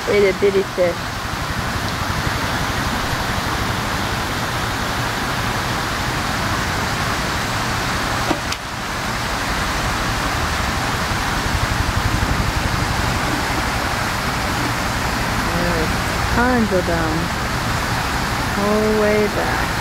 itty bitty fish. There's tons of them all the way back.